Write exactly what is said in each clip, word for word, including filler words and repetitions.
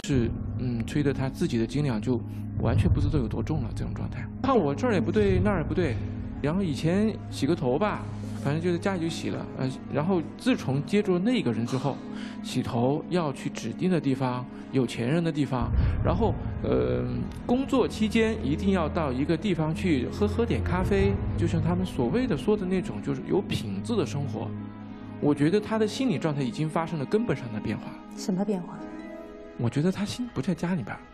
是嗯，吹的她自己的斤两就完全不知道有多重了，这种状态。看我这儿也不对，那儿也不对，然后以前洗个头吧，反正就在家里就洗了，呃，然后自从接触了那个人之后，洗头要去指定的地方，有钱人的地方，然后呃，工作期间一定要到一个地方去喝喝点咖啡，就像他们所谓的说的那种，就是有品质的生活。我觉得他的心理状态已经发生了根本上的变化。 什么变化？ 我觉得他心不在家里边，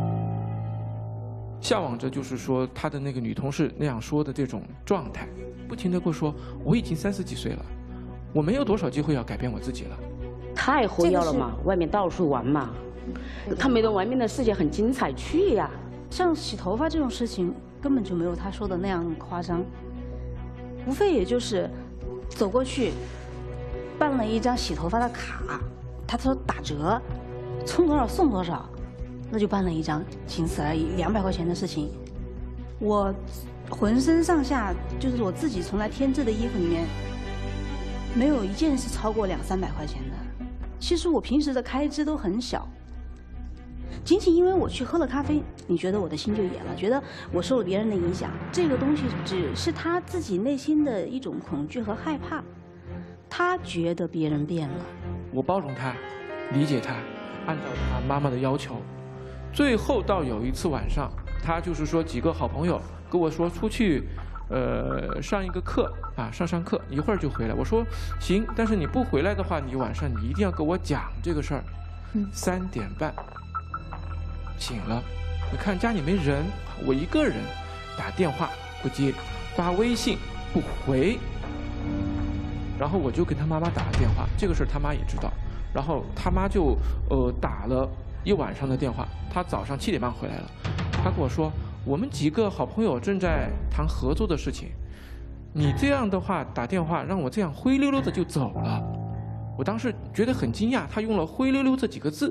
向往着就是说他的那个女同事那样说的这种状态，不停地跟我说，我已经三十几岁了，我没有多少机会要改变我自己了。 太活跃了嘛，外面到处玩嘛，他觉得外面的世界很精彩，去呀。 像洗头发这种事情，根本就没有他说的那样夸张，无非也就是走过去办了一张洗头发的卡，他说打折，充多少送多少，那就办了一张，仅此而已，两百块钱的事情。我浑身上下就是我自己从来添置的衣服里面，没有一件是超过两三百块钱的。其实我平时的开支都很小，仅仅因为我去喝了咖啡，你觉得我的心就野了，觉得我受了别人的影响，这个东西只是他自己内心的一种恐惧和害怕，他觉得别人变了。 我包容他，理解他，按照他妈妈的要求，最后到有一次晚上，他就是说几个好朋友跟我说出去，呃，上一个课啊，上上课，一会儿就回来。我说行，但是你不回来的话，你晚上你一定要跟我讲这个事儿。嗯，三点半醒了，你看家里没人，我一个人，打电话不接，发微信不回。然后我就跟他妈妈打了电话，这个事儿他妈也知道，然后他妈就呃打了一晚上的电话，他早上七点半回来了，他跟我说我们几个好朋友正在谈合作的事情，你这样的话打电话让我这样灰溜溜的就走了，我当时觉得很惊讶，他用了灰溜溜这几个字。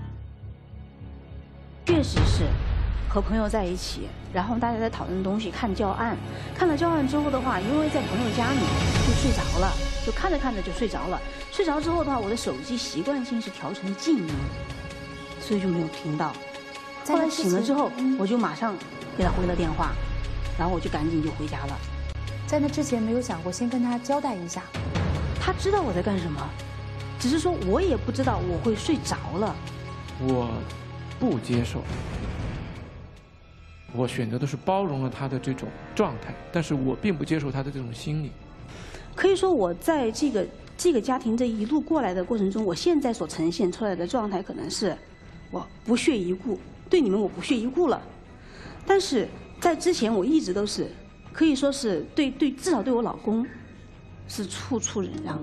确实是和朋友在一起，然后大家在讨论东西，看教案，看了教案之后的话，因为在朋友家里就睡着了，就看着看着就睡着了。睡着之后的话，我的手机习惯性是调成静音，所以就没有听到。后来醒了之后，我就马上给他回了电话，然后我就赶紧就回家了。 在那之前没有想过先跟他交代一下， 他知道我在干什么，只是说我也不知道我会睡着了。 我不接受。我选择的是包容了他的这种状态，但是我并不接受他的这种心理。 可以说，我在这个这个家庭这一路过来的过程中，我现在所呈现出来的状态，可能是我不屑一顾，对你们我不屑一顾了。但是在之前，我一直都是可以说是对对，至少对我老公是处处忍让。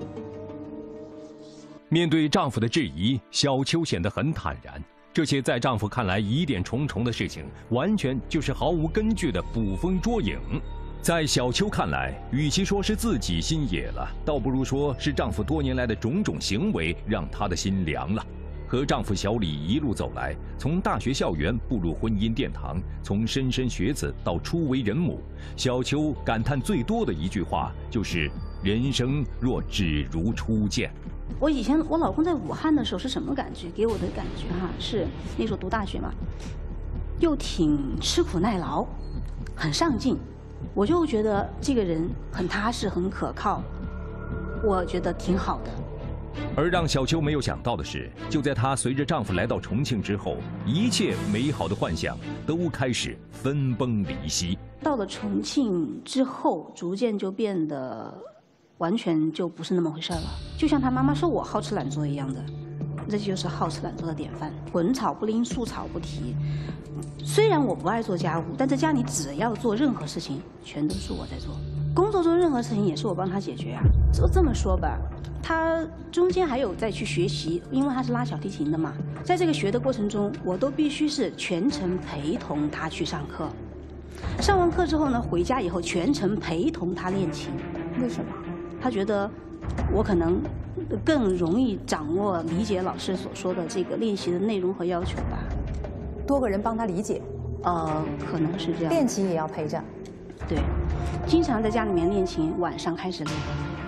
面对丈夫的质疑，小秋显得很坦然。这些在丈夫看来疑点重重的事情，完全就是毫无根据的捕风捉影。在小秋看来，与其说是自己心野了，倒不如说是丈夫多年来的种种行为让她的心凉了。和丈夫小李一路走来，从大学校园步入婚姻殿堂，从莘莘学子到初为人母，小秋感叹最多的一句话就是“人生若只如初见”。 我以前我老公在武汉的时候是什么感觉？给我的感觉哈，是那时候读大学嘛，又挺吃苦耐劳，很上进，我就觉得这个人很踏实，很可靠，我觉得挺好的。 而让小秋没有想到的是，就在她随着丈夫来到重庆之后，一切美好的幻想都开始分崩离析。 到了重庆之后，逐渐就变得完全就不是那么回事了。就像她妈妈说我好吃懒做一样的，这就是好吃懒做的典范。滚草不拎，素草不提。虽然我不爱做家务，但在家里只要做任何事情，全都是我在做。工作中任何事情也是我帮她解决啊。就这么说吧。他中间还有再去学习，因为他是拉小提琴的嘛，在这个学的过程中，我都必须是全程陪同他去上课。上完课之后呢，回家以后全程陪同他练琴。 为什么？ 他觉得我可能更容易掌握理解老师所说的这个练习的内容和要求吧。 多个人帮他理解。 呃，可能是这样。 练琴也要陪着。 对，经常在家里面练琴，晚上开始练。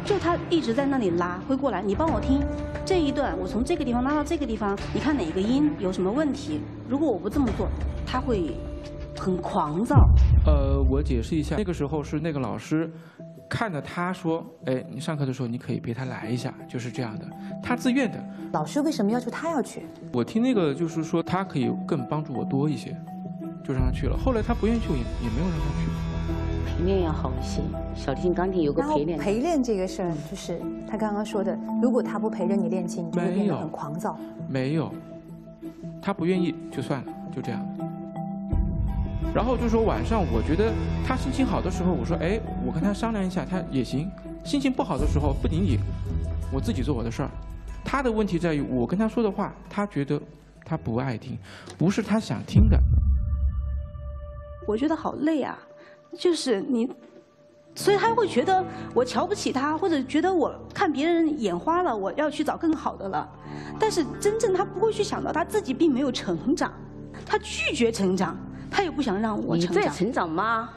就他一直在那里拉，会过来，你帮我听这一段，我从这个地方拉到这个地方，你看哪个音有什么问题？如果我不这么做，他会很狂躁。 呃，我解释一下，那个时候是那个老师看着他说，哎，你上课的时候你可以陪他来一下，就是这样的，他自愿的。 老师为什么要求他要去？ 我听那个就是说他可以更帮助我多一些，就让他去了。后来他不愿意去，也也没有让他去。 陪练要好一些，小提琴、钢琴有个然后陪练。 陪练这个事儿，就是他刚刚说的，如果他不陪着你练琴，你就会变得没有很狂躁。 没有，他不愿意就算了，就这样。然后就说晚上，我觉得他心情好的时候，我说哎，我跟他商量一下，他也行。心情不好的时候，不理你，我自己做我的事儿。他的问题在于，我跟他说的话，他觉得他不爱听，不是他想听的。 我觉得好累啊，就是你，所以他会觉得我瞧不起他，或者觉得我看别人眼花了，我要去找更好的了。但是真正他不会去想到他自己并没有成长，他拒绝成长，他也不想让我成长。 你在成长吗？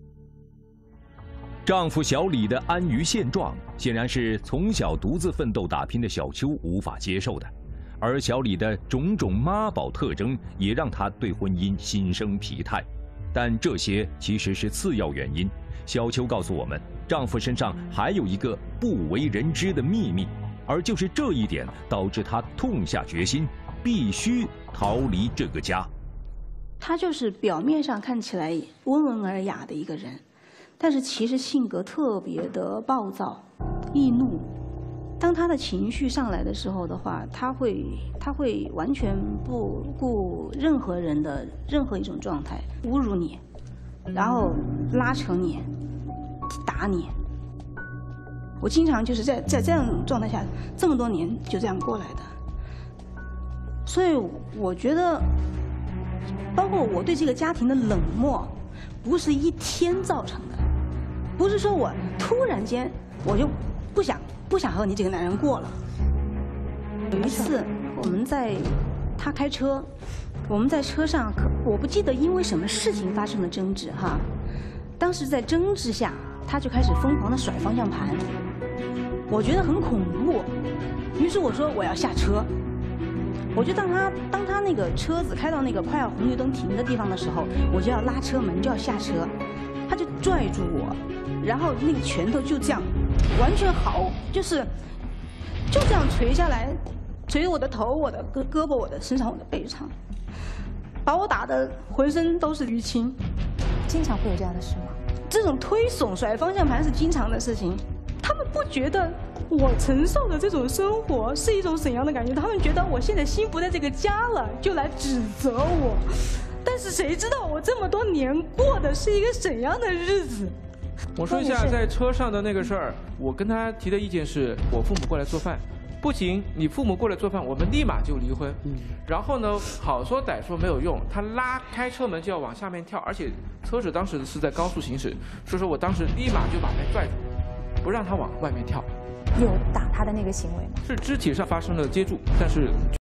丈夫小李的安于现状，显然是从小独自奋斗打拼的小秋无法接受的，而小李的种种妈宝特征也让她对婚姻心生疲态。但这些其实是次要原因。小秋告诉我们，丈夫身上还有一个不为人知的秘密，而就是这一点导致她痛下决心，必须逃离这个家。 他就是表面上看起来温文尔雅的一个人，但是其实性格特别的暴躁、易怒。当他的情绪上来的时候的话，他会他会完全不顾任何人的任何一种状态，侮辱你，然后拉扯你，打你。我经常就是在在这样的状态下，这么多年就这样过来的。所以我觉得，包括我对这个家庭的冷漠，不是一天造成的，不是说我突然间我就不想不想和你这个男人过了。有一次我们在他开车，我们在车上，可我不记得因为什么事情发生了争执哈。当时在争执下，他就开始疯狂的甩方向盘，我觉得很恐怖。于是我说我要下车。我就当他当他那个车子开到那个快要红绿灯停的地方的时候，我就要拉车门，就要下车，他就拽住我，然后那个拳头就这样，完全好，就是就这样捶下来，捶我的头、我的胳胳膊、我的身上、我的背上，把我打得浑身都是淤青。 经常会有这样的事吗？ 这种推耸甩方向盘是经常的事情，他们不觉得我承受的这种生活是一种怎样的感觉？他们觉得我现在心不在这个家了，就来指责我。但是谁知道我这么多年过的是一个怎样的日子？ 我说一下在车上的那个事儿，我跟他提的意见是，我父母过来做饭，不行，你父母过来做饭，我们立马就离婚。然后呢，好说歹说没有用，他拉开车门就要往下面跳，而且车子当时是在高速行驶，所以说我当时立马就把他拽住，不让他往外面跳。 有打他的那个行为吗？ 是肢体上发生了接触，但是